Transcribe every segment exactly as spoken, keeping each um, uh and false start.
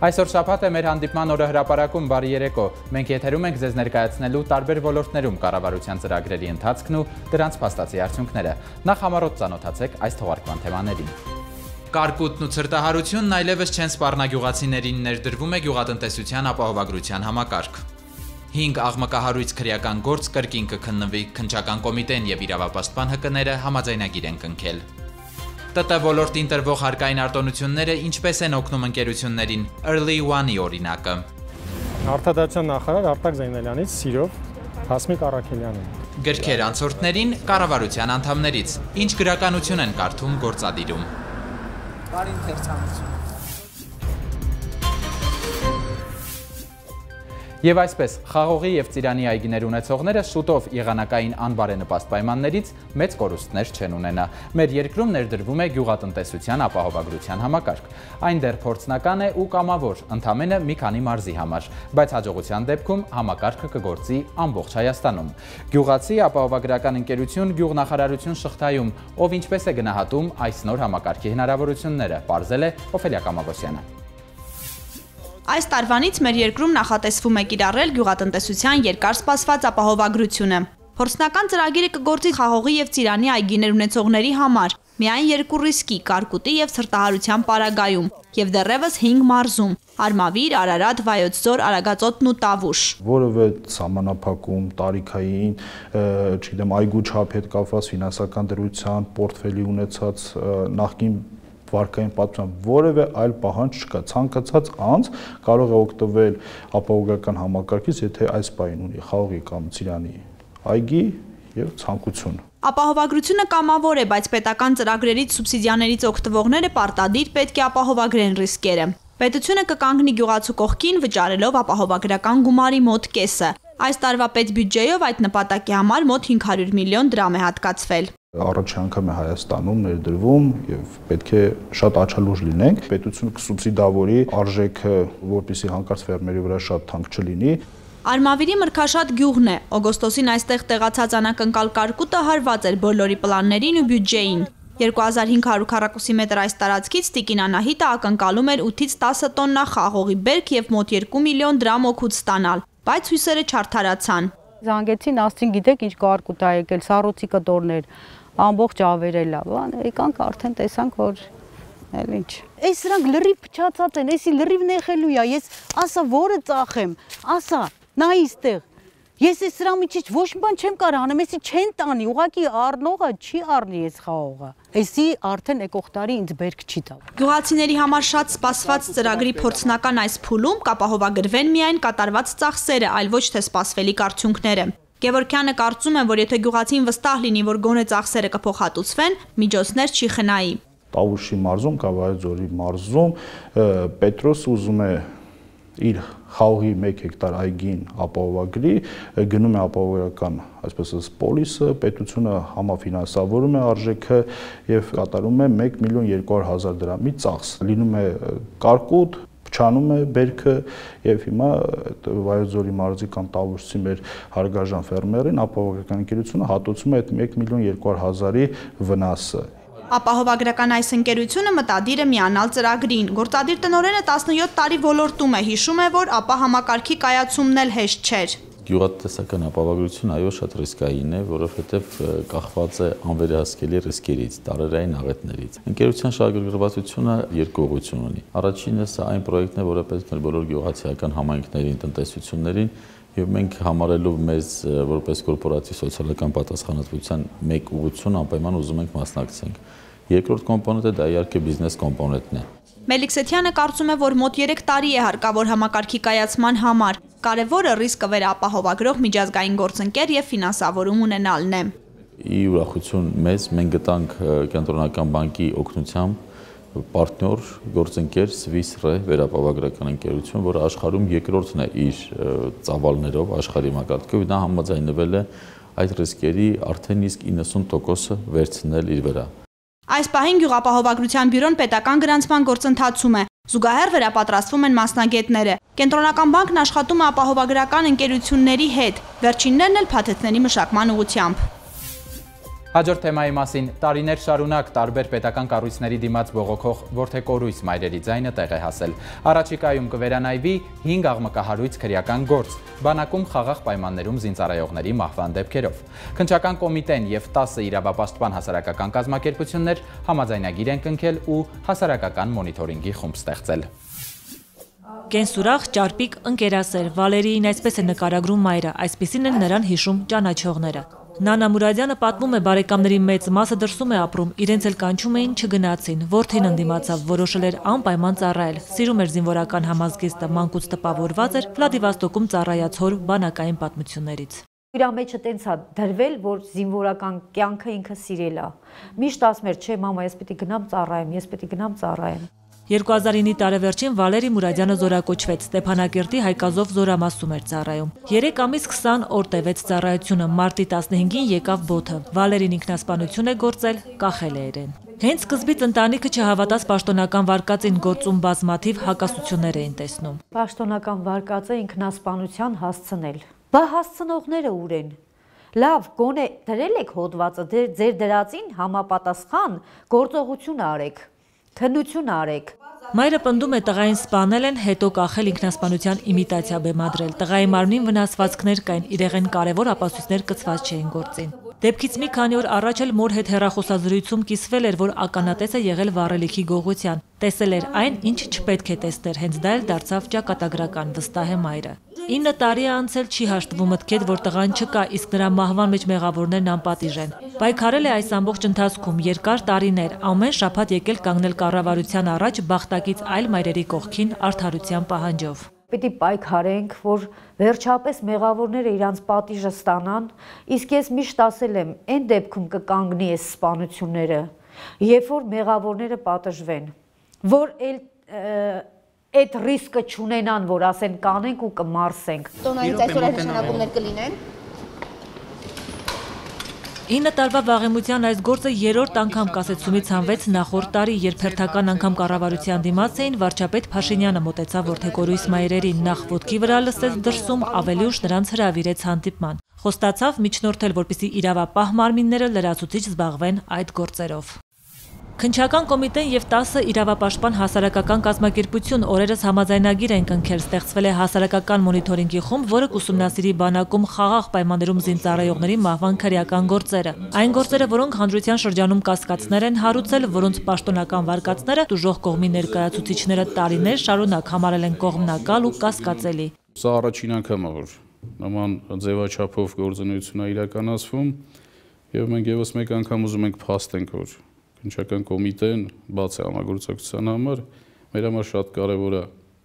Այսօր շաբաթ է մեր հանդիպման օրը հրապարակում բարի երեկո։ Մենք եթերում ենք ձեզ ներկայացնելու տարբեր ոլորտներում կառավարության ծրագրերի ընթացքն ու դրանց փաստացի արդյունքները։ Նախ համառոտ ծանոթացեք այս թողարկման թեմաներին։ Կարկուտն ու ցրտահարությունն այլևս չեն սպառնագյուղացիներին, ներդրվում է գյուղատնտեսության ապահովագրության համակարգ։ Հինգ աղմկահարույց քրեական գործ կրկին կքննվի, քննչական կոմիտեն եւ իրավապաշտպան ՀԿ-ները համաձայնագիր են կնքել։ ՏՏ ոլորտին տրվող հարկային արտոնությունները ինչպես են օգնում ընկերություններին, Early One-ի օրինակը։ Արտադրության նախարար Արտակ Զեյնալյանից սիրով Հասմիկ Առաքելյանին։ Գրքեր անցորդներին կառավարության անդամներից, ինչ գրականություն են կարդում գործադիրում։ Բարի ընթերցանություն։ Եվ այսպես, Խաղողի և Ծիրանի այգիներ ունեցողները շուտով եղանակային անբարենպաստ պայմաններից մեծ կորուստներ չեն ունենա։ Մեր երկրում ներդրվում է գյուղատնտեսության ապահովագրության համակարգ։ Այն դեռ փորձնական է ու կամավոր, ընդամենը մի քանի մարզի համար, բայց հաջողության դեպքում համակարգը կգործի ամբողջ Հայաստանում։ Գյուղացի ապահովագրական ընկերություն գյուղնախարարություն շղթայում, ով ինչպես է գնահատում այս նոր համակարգի հնարավորությունները, պարզել է Օֆելիա Կամագոսյանը։ Այս տարվանից մեր երկրում նախատեսվում է կիրառել գյուղատնտեսության երկար սպասված ապահովագրությունը։ Փորձնական ծրագիրը կգործի Խաղողի և Ծիրանի այգիներ ունեցողների համար, միայն երկու ռիսկի՝ Կարկուտի և ցրտահարության պարագայում, և դեռևս հինգ մարզում՝ Արմավիր, Արարատ, Վայոց ձոր, Արագածոտնն ու Տավուշ։ Որևէ սահմանափակում, տարիքային, չգիտեմ, այգու չափի հետ կապված ֆինանսական դրության, պորտֆելի ունեցած նախկին վարկային պատմության որևէ այլ պահանջ չկա, ցանկացած անձ կարող է օգտվել ապահովագրական համակարգից, եթե այս պահին ունի Խաղողի կամ Ծիրանի այգի եւ ցանկություն։ Ապահովագրությունը կամավոր է, բայց պետական ծրագրերից սուբսիդիաներից օգտվողները պարտադիր պետք է ապահովագրեն ռիսկերը։ Պետությունը կկանգնի գյուղացու կողքին, վճարելով ապահովագրական գումարի մոտ կեսը։ Այս տարվա պետբյուջեով այդ նպատակի համար մոտ հինգ հարյուր միլիոն դրամ է հատկացվել։ Առաջին անգամ է Հայաստանում ներդրվում եւ պետք է շատ աչալուր լինենք։ Պետությունը կսուբսիդավորի արժեքը, որպեսզի հանկարծ ֆերմերի վրա շատ թանկ չլինի։ Արմավիրի մրգաշատ գյուղն է։ Օգոստոսին այստեղ տեղացած անակնկալ կարկուտը հարված էր բոլորի պլաններին ու բյուջեին։ երկու հազար հինգ հարյուր քառակուսի մետր այս տարածքից Տիկին Անահիտը ակնկալում էր ութից տասը տոննա խաղողի բերք եւ մոտ երկու միլիոն դրամ օգուտ ստանալ, բայց հույսերը չարդարացան։ Զանգեցին, ասցին, գիտեք ինչ կարկուտ ա եկել, սառոցի կտորներ, ամբողջ ավերել ա, բան, եկանք արդեն տեսանք, որ էլ ինչ։ Այս սրանք լրիվ փչացած են, էսի լրիվ նեղելու ա, ես ասա որը ծախեմ, ասա, նայ իստեղ։ Ես այս սրա միջից ոչ մի բան չեմ կարող անեմ, էսի չեն տանի, ուղղակի առնողը չի առնի այս խաղողը։ Էսի արդեն եկող տարի ինձ բերք չի տա։ Գյուղացիների համար շատ սպասված ծրագրի փորձնական այս փուլում կապահովագրվեն միայն կատարված ծախսերը, այլ ոչ թե սպասվելիք արդյունքները։ Գևորգյանը կարծում է, որ եթե գյուղացին վստահ լինի, որ գոնե ծախսերը կփոխհատուցվեն, միջոցներ չի խնայի։ Տավուշի մարզում, Վայոց ձորի մարզում Պետրոս ուզում է իր Խաղողի մեկ հեկտար այգին ապահովագրի, գնում է ապահովագրական, այսպես ասած, պոլիսը, պետությունը համաֆինանսավորում է արժեքը եւ կատարում է մեկ միլիոն երկու հարյուր հազար դրամի ծախս։ Լինում է կարկուտ, փչանում է բերքը եւ հիմա Վայոց ձորի մարզի կամ Տավուշի մեր հարգարժան ֆերմերին ապահովագրական ընկերությունը հատուցում է այդ մեկ միլիոն երկու հարյուր հազարի վնասը։ Ապահովագրական այս ընկերությունը մտադիր է միանալ ծրագրին։ Գործադիր տնօրենը տասնյոթ տարի ոլորտում է, հիշում է, որ ապա համակարգի կայացումն էլ հեշտ չէր։ Գյուղատնտեսական ապահովագրությունը այո շատ ռիսկային է, որովհետև կախված է անվերահսկելի ռիսկերից, տարերային աղետներից։ Ընկերության շահագրգռվածությունը երկու ուղղություն ունի։ Առաջինը սա այն պրոյեկտն է, որը պետք է բոլոր գյուղացիական համայնքներին, տնտեսություններին եւ մենք համարելով մեզ որպես կորպորատիվ սոցիալական պատասխանատվության մեկ ուղղություն անպայման ուզում ենք մասնակցենք։ Երկրորդ կոմպոնենտը դա իհարկե բիզնես կոմպոնենտն է։ Մելիքսեթյանը կարծում է, որ մոտ երեք տարի է հարկավոր համակարգի կայացման համար։ Կարևորը ռիսկը վերապահովագրող միջազգային գործընկեր եւ ֆինանսավորում ունենալն է։ Ի ուրախություն մեզ մենք գտանք Կենտրոնական բանկի օգնությամբ պարտնյոր գործընկեր Swiss-Re վերապահովագրական ընկերություն, որը աշխարհում երկրորդն է իր ծավալներով աշխարհի մակարդակով, նա համաձայնվել է այդ ռիսկերի արդեն իսկ իննսուն տոկոսը վերցնել իր վրա։ Այս պահին գյուղապահովագրության բյուրոն պետական գրանցման գործընթացում է։ Զուգահեռ վերապատրաստվում են մասնագետները։ Կենտրոնական բանկն աշխատում է ապահովագրական ընկերությունների հետ, վերջիններն էլ փաթեթների մշակման ուղղությամբ։ Հաջորդ թեմայի մասին տարիներ շարունակ տարբեր պետական կառույցների դիմաց բողոքող որդեկորույս մայրերի ձայնը տեղ է հասել։ Առաջիկայում կվերանայվի հինգ աղմկահարույց քրեական գործ, բանակում խաղաղ պայմաններում զինծառայողների մահվան դեպքերով։ Քննչական կոմիտեն եւ տասը իրավապաշտպան հասարակական կազմակերպություններ համաձայնագիր են կնքել ու հասարակական մոնիթորինգի խումբ ստեղծել։ Կենսուրախ, ճարպիկ, ընկերասեր, Վալերիին այսպես է նկարագրում մայրը, այսպիսին են նրան հիշում ճանաչողները։ Նանա Մուրադյանը պատմում է բարեկամների մեծ մասը դրսում է ապրում, իրենց էլ կանչում էին չգնացին, որդին ընդդիմացավ, որոշել էր անպայման ծառայել, սիրում էր զինվորական համազգեստը, մանկուց տպավորված էր Վլադիվաստոկում ծառայած հոր բանակային պատմություններից։ Իր մեջը տենց է դրվել, որ զինվորական կյանքը ինքը սիրել է։ Միշտ ասում էր, չէ, մամա, ես պիտի գնամ ծառայեմ, ես պիտի գնամ ծառայեմ։ երկու հազար ինի տարեվերջին Վալերի Մուրադյանը զորակոչվեց, Ստեփանակերտի Հայկազով զորամասում էր ծառայում։ երեք ամիս քսան օր տևեց ծառայությունը, մարտի տասնհինգին եկավ բոթը։ Վալերին ինքնասպանություն է գործել, կախել է իրեն։ Հենց սկզբից ընտանիքը չհավատաց պաշտոնական վարկածին, գործում բազմաթիվ հակասություններ էին տեսնում։ Պաշտոնական վարկածը ինքնասպանության հասցնել։ Բա հասցնողները ուր են։ Լավ, գոնե դրել եք հոդվածը, ձեր դրածին համապատասխան գործողություն արեք։ Քննություն արեք։ Մայրը պնդում է տղային սպանել են, հետո կախել ինքնասպանության իմիտացիա բեմադրել։ Տղայի մարմնին վնասվածքներ կային, իրեղեն կարևոր ապացույցներ կցված չէին գործին։ Դեպքից մի քանի օր առաջ էլ մոր հետ հեռախոսազրույցում կիսվել էր, որ ականատես է եղել վառելիքի գողության։ Տեսել էր այն, ինչ չպետք է տեսներ, հենց դա էլ դարձավ ճակատագրական, վստահ է մայրը։ ինը տարի է անցել, չի հաշտվում մտքեդ, որ տղան չկա, իսկ նրա մահվան մեջ մեղավորներն անպատիժ են։ Պայքարել է այս ամբողջ ընթացքում երկար տարիներ, ամեն շաբաթ եկել կանգնել կառավարության առաջ բախտակից այլ մայրերի կողքին արդարության պահանջով։ Պիտի պայքարենք, որ վերջապես մեղավորները իրանց պատիժը ստանան, իսկ ես միշտ ասել եմ, այն դեպքում կկանգնի այս սպանությունները, երբ որ մեղավորները պատժվեն, որ այդ ռիսկը չունենան, որ ասեն կանենք ու կմարսենք։ Տոնայից այսօր այդ նշանակումներ կլինեն։ ինը տարվա վաղեմության այս գործը երրորդ անգամ կասեցումից հանվեց նախորդ տարի, երբ հերթական անգամ կառավարության դիմաց էին, վարչապետ Փաշինյանը մոտեցավ որդեկորույս մայրերին, նախ ոտքի վրա լսեց դրսում, ավելի ուշ նրանց հրավիրեց հանդիպման։ Խոստացավ միջնորդել, որպեսզի իրավապահ մարմինները լրացուցիչ զբաղվեն այդ գործերով։ Քննչական կոմիտեն եւ տասը իրավապաշտպան հասարակական կազմակերպություն օրերս համաձայնագիր են կնքել, ստեղծվել է հասարակական մոնիթորինգի խումբ, որը կուսումնասիրի բանակում խաղաղ պայմաններում զինծառայողների մահվան քրեական գործերը։ Այն գործերը, որոնք հանրության շրջանում կասկածներ են հարուցել, որոնց պաշտոնական վարկածները դժոխք կողմի ներկայացուցիչները տարիներ շարունակ համարել են կողմնակալ ու կասկածելի։ Սա առաջին անգամն է, որ նման ձևաչափով գործունեություն է իրականացվում, եւ մենք եւս մեկ անգամ ուզում ենք փաստենք, որ Քննչական կոմիտեն բաց է համագործակցության համար, մեր համար շատ կարևոր է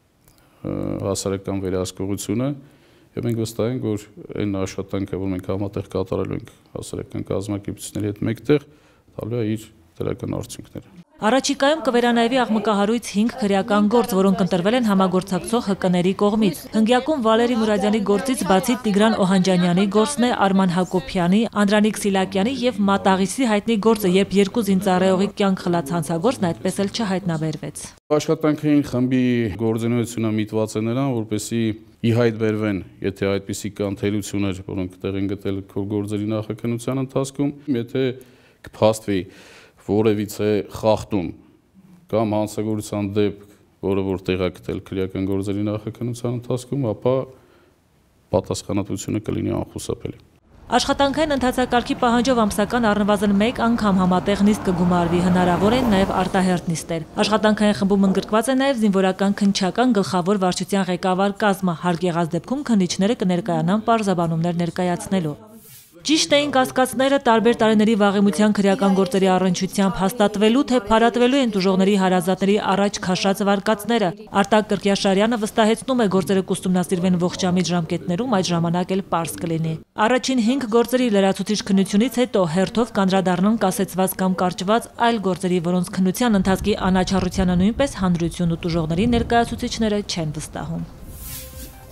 հասարակական վերահսկողությունը եւ մենք վստահ ենք, որ այն աշխատանքը, որ մենք համատեղ կատարելու ենք հասարակական կազմակերպությունների հետ մեկտեղ, տալու է իր դրական արդյունքները։ Առաջիկայում կվերանայվի աղմկահարույց հինգ քրեական գործ, որոնք ընտրվել են համագործակցող ՀԿ-ների կողմից։ Հնգյակում Վալերի Մուրադյանի գործից բացի Տիգրան Օհանջանյանի գործն է, Արման Հակոբյանի, Անդրանիկ Սիլակյանի եւ Մատաղիսի հայտնի գործը, երբ երկու զինծառայողի կյանք խլած հանցագործն այդպես էլ չհայտնաբերվեց։ Աշխատանքային խմբի գործունեությունը միտված է նրան, որպեսզի ի հայտ բերվեն, եթե այդպիսի կան թերություններ, որոնք տեղ են գտել քո գործերի նախաքննության ընթացքում, եթե կփաստվի որևիցե խախտում կամ հանցագործության դեպք, որը որ տեղ է գտել քրեական գործերի նախաքննության ընթացքում, ապա պատասխանատվությունը կլինի անխուսափելի։ Աշխատանքային ընթացակարգի պահանջով ամսական առնվազն մեկ անգամ համատեղ նիստ կգումարվի, հնարավոր են նաև արտահերթ նիստեր։ Աշխատանքային խմբում ընդգրկված է նաև զինվորական քննչական գլխավոր վարչության ղեկավար կազմը, հարկ եղած դեպքում քննիչները կներկայանան պարզաբանումներ ներկայացնելու։ Ճիշտ էին կասկածները տարբեր տարիների վաղեմության քրեական գործերի առնչությամբ հաստատվելու, թե փարատվելու են տուժողների հարազատների առաջ քաշած վարկածները։ Արտակ Կրկյաշարյանը վստահեցնում է, գործերը կուսումնասիրվեն ողջամիտ ժամկետներում, այդ ժամանակ էլ պարզ կլինի։ Առաջին հինգ գործերի լրացուցիչ քննությունից հետո հերթով կանդրադառնան կասեցված կամ կարճված այլ գործերի, որոնց քննության ընթացքի անաչառությանը նույնպես հանրություն ու տուժողների ներկայացուցիչները չեն վստահում։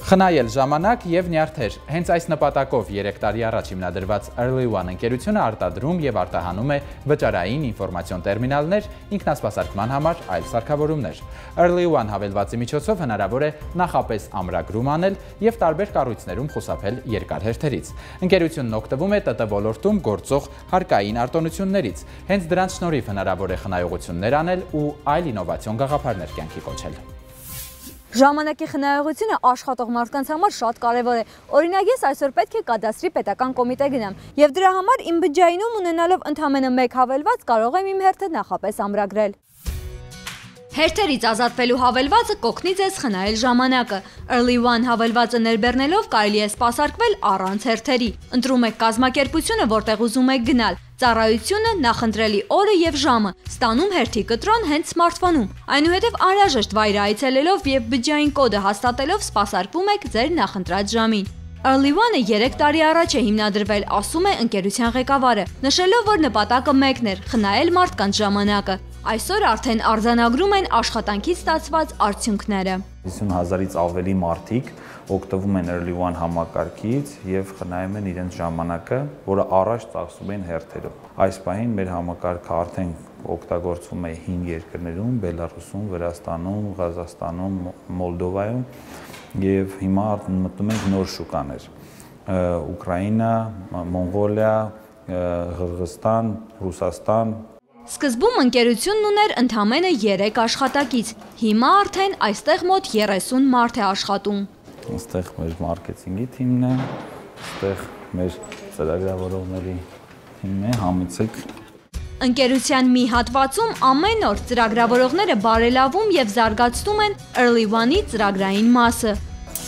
Խնայել ժամանակ և նյարդեր։ Հենց այս նպատակով երեք տարի առաջ հիմնադրված Early One ընկերությունը արտադրում և արտահանում է վճարային ինֆորմացիոն տերմինալներ, ինքնասպասարկման համար այլ սարքավորումներ։ Early One հավելվածի միջոցով հնարավոր է նախապես ամրագրում անել և տարբեր կառույցներում խուսափել երկար հերթերից։ Ընկերությունն օգտվում է ՏՏ ոլորտում գործող հարկային արտոնություններից։ Հենց դրանց շնորհիվ հնարավոր է խնայողություններ անել ու այլ ինովացիոն գաղափարներ կյանքի կոչել։ Ժամանակի խնայողությունը աշխատող մարդկանց համար շատ կարևոր է։ Օրինակ ես այսօր պետք է կադաստրի պետական կոմիտե գնամ, եւ դրա համար իմ բջջայինում ունենալով ընդամենը մեկ հավելված կարող եմ իմ հերթը նախապես ամրագրել։ Հերթերից ազատվելու հավելվածը կօգնի ձեզ խնայել ժամանակը։ Early One հավելվածը ներբեռնելով կարելի է սպասարկվել առանց հերթերի։ Ընտրում եք կազմակերպությունը, որտեղ ուզում եք գնալ, ծառայությունը, նախընտրելի օրը եւ ժամը, ստանում հերթի կտրոն հենց սմարթֆոնում։ Այնուհետև անհրաժեշտ վայրը այցելելով եւ բջջային կոդը հաստատելով սպասարկվում եք ձեր նախընտրած ժամին։ Early One-ը երեք տարի առաջ է հիմնադրվել, ասում է ընկերության ղեկավարը, նշելով, որ նպատակը մեկն էր՝ խնայել մարդկանց ժամանակը։ Այսօր արդեն արձանագրում են աշխատանքից ստացված արդյունքները։ հիսուն հազարից ավելի մարդիկ օգտվում են Early One համակարգից եւ խնայում են իրենց ժամանակը, որը առաջ ծախսում են հերթերով։ Այս պահին մեր համակարգը արդեն օգտագործվում է հինգ երկրներում՝ Բելարուսում, Վրաստանում, Ղազախստանում, Մոլդովայում եւ հիմա մտնում ենք նոր շուկաներ՝ Ուկրաինա, Մոնղոլիա, Ղրղստան, Ռուսաստան։ Սկզբում ընկերությունն ուներ ընդամենը երեք աշխատակից, հիմա արդեն այստեղ մոտ երեսուն մարդ է աշխատում։ Այստեղ մեր մարքեթինգի թիմն է, այստեղ մեր ծրագրավորողների թիմն է, համեցեք։ Ընկերության մի հատվածում ամեն օր ծրագրավորողները բարելավում և զարգացնում են Early One-ի ծրագրային մասը։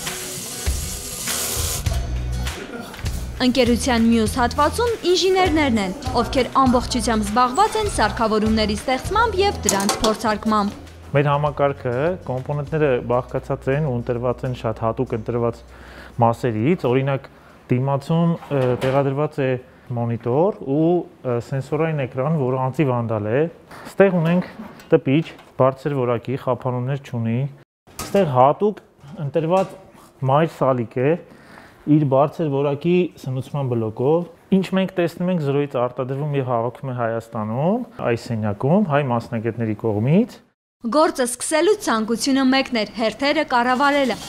Ընկերության մյուս հատվածում ինժեներներն են, ովքեր ամբողջությամբ զբաղված են սարքավորումների ստեղծմամբ և դրանց փորձարկմամբ։ Մեր համակարգը կոմպոնենտները բաղկացած են ու ընտրված են շատ հատուկ ընտրված մասերից, օրինակ դիմացում տեղադրված է մոնիտոր ու սենսորային էկրան, որը անտիվանդալ է։ Ստեղ ունենք տպիչ, բարձր որակի, խափանումներ չունի։ Ստեղ հատուկ ընտրված մայր սալիկ է իր բարձր որակի սնուցման բլոկով, ինչ մենք տեսնում ենք զրոյից արտադրվում եւ հավաքում է Հայաստանում, այս սենյակում, հայ մասնագետների կողմից։ Գործը սկսելու ցանկությունը մեկն էր՝ հերթերը կառավարելը։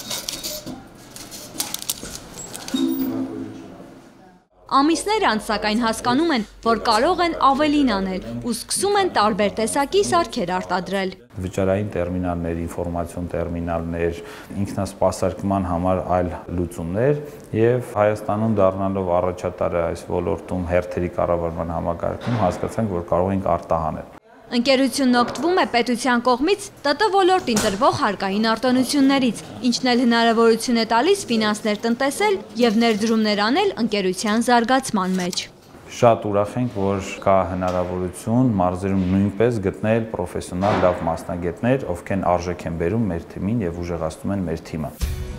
Ամիսներ անց սակայն հասկանում են, որ կարող են ավելին անել ու սկսում են տարբեր տեսակի սարքեր արտադրել։ Վճարային տերմինալներ, ինֆորմացիոն տերմինալներ, ինքնասպասարկման համար այլ լուծումներ եւ Հայաստանում դառնալով առաջատարը այս ոլորտում հերթերի կառավարման համակարգում հասկացանք, որ կարող ենք արտահանել։ Ընկերությունն օգտվում է պետության կողմից ՏՏ ոլորտին տրվող հարկային արտոնություններից, ինչն էլ հնարավորություն է տալիս ֆինանսներ տնտեսել եւ ներդրումներ անել ընկերության զարգացման մեջ։ Շատ ուրախ ենք, որ կա հնարավորություն մարզերում նույնպես գտնել պրոֆեսիոնալ լավ մասնագետներ, ովքեր արժեք են բերում մեր թիմին եւ ուժեղացնում են մեր թիմը։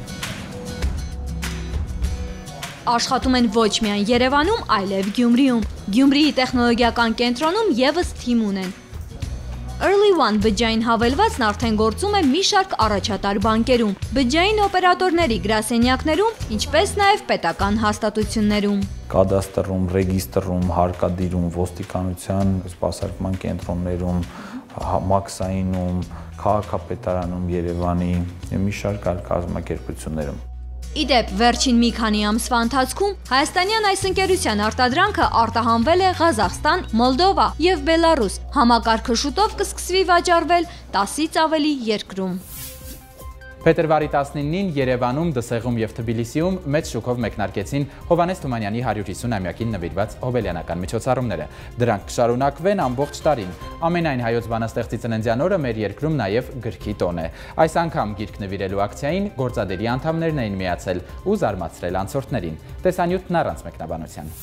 Աշխատում են ոչ միայն Երևանում, այլև Գյումրիում։ Գյումրիի տեխնոլոգիական կենտրոնում եւս թիմ ունեն։ Early One բջջային հավելվածն արդեն գործում է մի շարք առաջատար բանկերում, բջջային օպերատորների գրասենյակներում, ինչպես նաև պետական հաստատություններում։ Կադաստրում, ռեգիստրում, հարկադիրում, ոստիկանության սպասարկման կենտրոններում, Մաքսայինում, քաղաքապետարանում Երևանի եւ մի շարք այլ կազմակերպություններում։ Իդեպ, վերջին մի քանի ամսվա ընթացքում հայաստանյան այս ընկերության արտադրանքը արտահանվել է Ղազախստան, Մոլդովա և Բելարուս։ Համակարգը շուտով կսկսվի վաճառվել տասից ավելի երկրում։ Փետրվարի տասնինին Երևանում, Դսեղում և Թբիլիսիում մեծ շուկով մեկնարկեցին Հովհաննես Թումանյանի հարյուր հիսուն-ամյակին նվիրված հոբելյանական միջոցառումները։ Դրանք կշարունակվեն ամբողջ տարին։ Ամենայն հայոց բանաստեղծի ծննդյան օրը մեր երկրում նաև գրքի տոն է։ Այս անգամ գիրք նվիրելու ակցիային գործադերի անդամներն էին միացել ու զարմացրել անցորդներին։ Տեսանյութն առանց մեկնաբանության։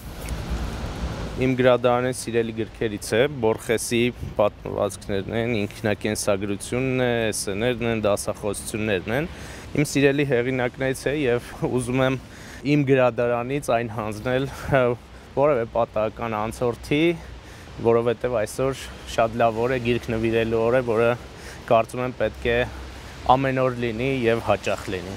Իմ գրադարանի սիրելի գրքերից է, Բորխեսի պատմվածքներն են, ինքնակենսագրությունն է, էսսեներն են, դասախոսություններն են։ Իմ սիրելի հեղինակներից է եւ ուզում եմ իմ գրադարանից այն հանձնել որևէ պատահական անցորդի, որովհետեւ այսօր շատ լավ օր է, գիրք նվիրելու օր է, որը կարծում եմ պետք է ամեն օր լինի եւ հաճախ լինի։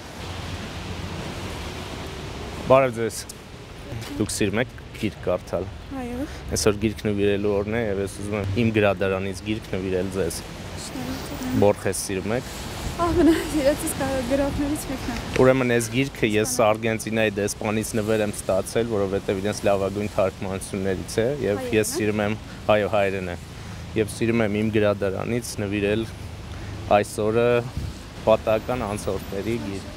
Բարև ձեզ։ Դուք սիրում եք գիրք կարդալ։ Այո։ Այսօր գիրք նվիրելու օրն է եւ ես ուզում եմ իմ գրադարանից գիրք նվիրել ձեզ։ Բորխես սիրում եք։ Ահա, իրացից գրողներից մեկն է։ Ուրեմն այս գիրքը ես Արգենտինայի դեսպանից նվեր եմ ստացել, որովհետև իրենց լավագույն թարգմանություններից է եւ ես սիրում եմ, այո, հայերեն է։ Եվ սիրում եմ իմ գրադարանից նվիրել այս օրը պատահական անցորդների գիրք։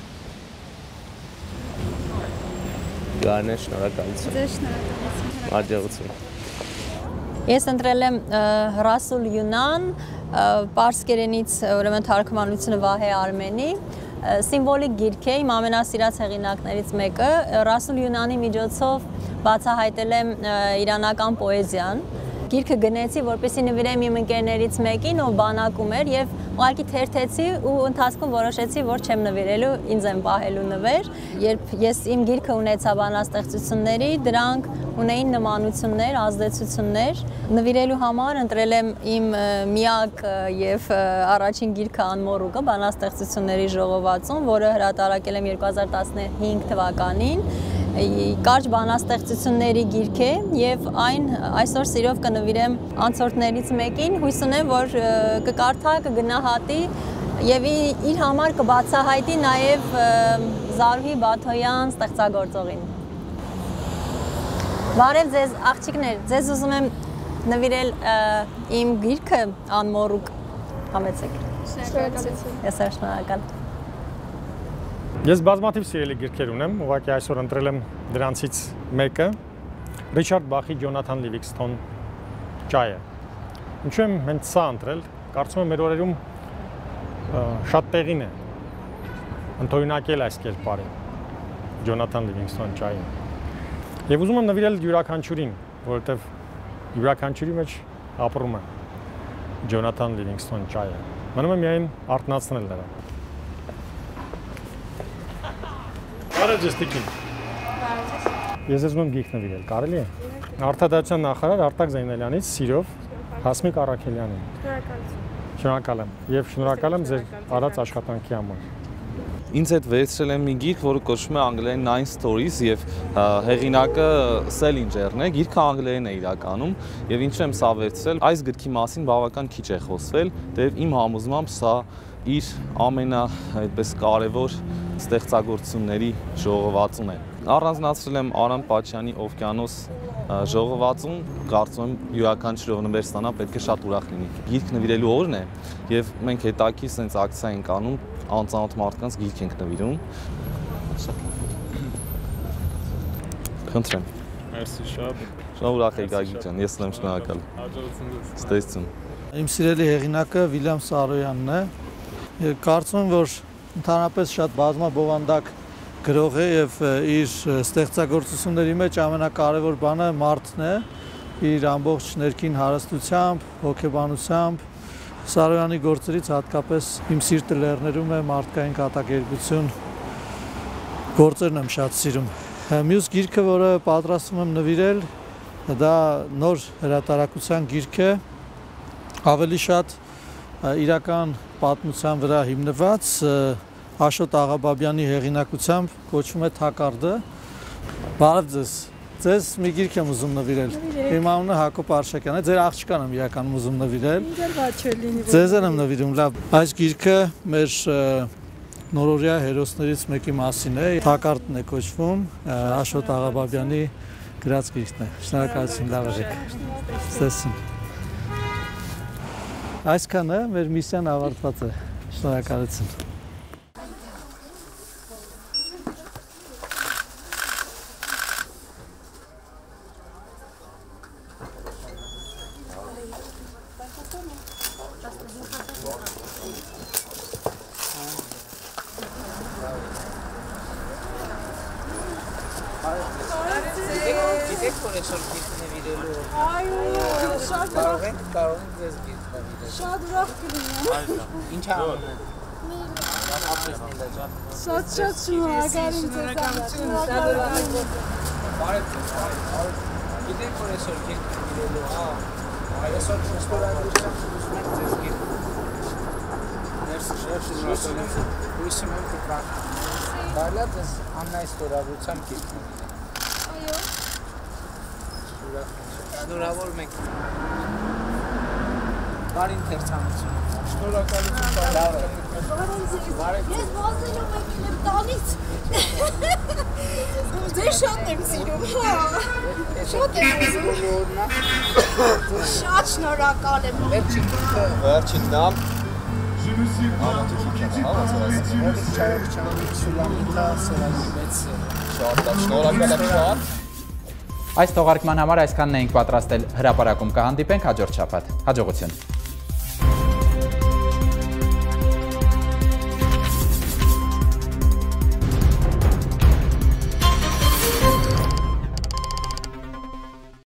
Գարնե, շնորհակալություն։ Ձեզ շնորհակալություն։ Հաջողություն։ Ես ընտրել եմ Ռասուլ Յունան, պարսկերենից ուրեմն թարգմանությունը Վահե Արմենի, սիմվոլիկ գիրք է, իմ ամենասիրած հեղինակներից մեկը, Ռասուլ Յունանի միջոցով բացահայտել եմ իրանական պոեզիան, գիրքը գնեցի, որպեսզի նվիրեմ իմ ընկերներից մեկին, ով բանակում էր եւ ուղղակի թերթեցի ու ընթացքում որոշեցի, որ չեմ նվիրելու, ինձ եմ պահելու նվեր, երբ ես իմ գիրքը ունեցա բանաստեղծությունների, դրանք ունեին նմանություններ, ազդեցություններ, նվիրելու համար ընտրել եմ իմ միակ եւ առաջին գիրքը Անմոռուկը, բանաստեղծությունների ժողովածուն, որը հրատարակել եմ երկու հազար տասնհինգ թվականին, կարճ բանաստեղծությունների գիրք է եւ այն այսօր սիրով կնվիրեմ անցորդներից մեկին, հույս ունեմ, որ կկարդա, կգնահատի եւ իր համար կբացահայտի նաեւ Զարուհի Բաթոյան ստեղծագործողին։ Բարև ձեզ աղջիկներ, ձեզ ուզում եմ նվիրել իմ գիրքը Անմոռուկ, համեցեք։ Շնորհակալություն։ Ես շնորհակալ։ Ես բազմաթիվ սիրելի գրքեր ունեմ, ուղղակի այսօր ընտրել եմ դրանցից մեկը, Ռիչարդ Բախի Ջոնաթան Լիվինգսթոն ճայը։ Ինչու եմ հենց սա ընտրել, կարծում եմ մեր օրերում շատ տեղին է ընդօրինակել այս կերպարը, Ջոնաթան Լիվինգսթոն ճայը։ Եվ ուզում եմ նվիրել յուրաքանչյուրին, որովհետև յուրաքանչյուրի մեջ ապրում է Ջոնաթան Լիվինգսթոն ճայը։ Մնում է միայն արթնացնել նրան։ Բարև ձեզ տիկին։ Ես ուզում եմ գիրք նվիրել, կարելի է։ Արտադրության նախարար Արտակ Զեյնալյանից սիրով Հասմիկ Առաքելյանին։ Շնորհակալություն։ Շնորհակալ եմ եւ շնորհակալ եմ ձեր արած աշխատանքի համար։ Ինձ հետ վերցրել եմ մի գիրք, որը կոչվում է անգլերեն Nine Stories եւ հեղինակը Սելինջերն է, գիրքը անգլերեն է իրականում եւ ինչու եմ սա վերցրել, այս գրքի մասին բավական քիչ է խոսվել, դեռ իմ համոզմամբ սա իր ամենա այդպես կարևոր ստեղծագործությունների ժողովածուն է։ Առանձնացրել եմ Արամ Պաչյանի Օվկիանոս ժողովածուն, կարծում եմ յուրաքանչյուր ով նվեր ստանա պետք է շատ ուրախ լինի։ Գիրք նվիրելու օրն է եւ մենք հետաքրքիր sense ակցիա ենք անում, անծանոթ մարդկանց գիրք ենք նվիրում։ Խնդրեմ։ Մերսի շատ։ Շատ ուրախ եք Գագիկ ջան, ես եմ շնորհակալ։ Հաջողություն ձեզ։ Ստեսություն։ Իմ սիրելի հեղինակը Վիլյամ Սարոյանն է։ Կարծում եմ, որ ընդհանրապես շատ բազմաբովանդակ գրող է եւ իր ստեղծագործությունների մեջ ամենակարևոր բանը մարդն է, իր ամբողջ ներքին հարստությամբ, հոգեբանությամբ։ Սարոյանի գործերից հատկապես իմ սիրտը լեռներում է մարդկային կատակերգություն գործերն եմ շատ սիրում։ Մյուս գիրքը, որը պատրաստում եմ նվիրել, դա նոր հրատարակության գիրք է, ավելի շատ իրական պատմության վրա հիմնված, Աշոտ Աղաբաբյանի հեղինակությամբ, կոչվում է Թակարդը։ Բարև ձեզ։ Ձեզ մի գիրք եմ ուզում նվիրել։ Իմ անունը Հակոբ Արշակյանն է, ձեր աղջկան եմ իրականում ուզում նվիրել։ Ձեզ եմ նվիրում, լավ։ Այս գիրքը մեր նորօրյա հերոսներից մեկի մասին է, Թակարդն է կոչվում, Աշոտ Աղաբաբյանի գրած գիրքն է։ Շնորհակալություն, լավ եղեք։ Ստեսություն։ Այսքանը մեր միսիան ավարտված է։ Շնորհակալություն։ Գիտեք, որ այսօր գիրք նվիրելու օր։ Այո, շատ կարող ենք, կարող ենք ձեզ գիրք նվիրել։ Շատ ուրախ կլինեմ։ Ինչ անում եք։ Ապրեսնիլա ջան։ Շատ շատ շնորհակալ եմ ձեզ։ Շնորհակալություն։ Բարև ձեզ, բարև։ Գիտեք, որ այսօր գիրք նվիրելու, հա։ Այսօր ռեստորանում ուզում եք ձեզ գիրք։ Մերսի։ Հույսում եմ կկան։ Բարլա ձեզ ամնայ ստորագրությամբ գիրքն Այո։ Շնորհավոր մենք։ Բարի ընթերցանություն։ Շնորհակալություն բարի։ Ես վազելով եկել եմ տանից։ Ձեզ շատ եմ սիրում, հա։ Շատ եմ սիրում։ Շատ շնորհակալ եմ։ Վերջին գիրքը։ Վերջին նամ։ Շատ լավ, շնորհակալ եմ շատ։ Այս թողարկման համար այսքանն էինք պատրաստել, հրապարակում կհանդիպենք հաջորդ շաբաթ։ Հաջողություն։